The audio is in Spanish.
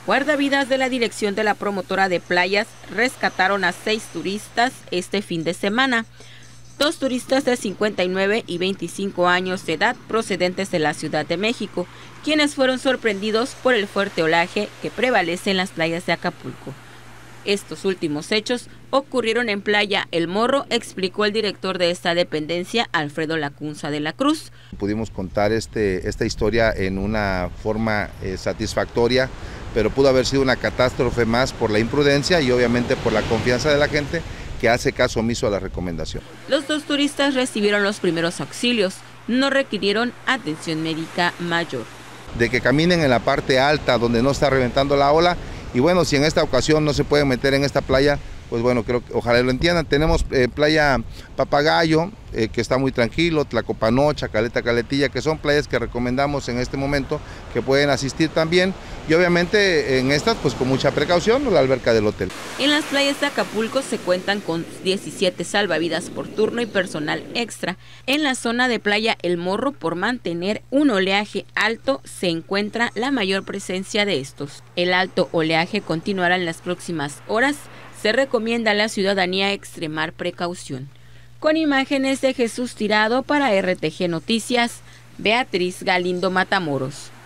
Guardavidas de la dirección de la promotora de playas rescataron a 6 turistas este fin de semana. 2 turistas de 59 y 25 años de edad procedentes de la Ciudad de México, quienes fueron sorprendidos por el fuerte olaje que prevalece en las playas de Acapulco. Estos últimos hechos ocurrieron en Playa El Morro, explicó el director de esta dependencia, Alfredo Lacunza de la Cruz. Pudimos contar esta historia en una forma satisfactoria, pero pudo haber sido una catástrofe más por la imprudencia y obviamente por la confianza de la gente que hace caso omiso a la recomendación. Los 2 turistas recibieron los primeros auxilios, no requirieron atención médica mayor. De que caminen en la parte alta donde no está reventando la ola. Y bueno, si en esta ocasión no se pueden meter en esta playa, pues bueno, creo que ojalá lo entiendan. Tenemos playa Papagayo, que está muy tranquilo, Tlacopanocha, Caleta Caletilla, que son playas que recomendamos en este momento, que pueden asistir también. Y obviamente en estas, pues con mucha precaución, la alberca del hotel. En las playas de Acapulco se cuentan con 17 salvavidas por turno y personal extra. En la zona de Playa El Morro, por mantener un oleaje alto, se encuentra la mayor presencia de estos. El alto oleaje continuará en las próximas horas. Se recomienda a la ciudadanía extremar precaución. Con imágenes de Jesús Tirado para RTG Noticias, Beatriz Galindo Matamoros.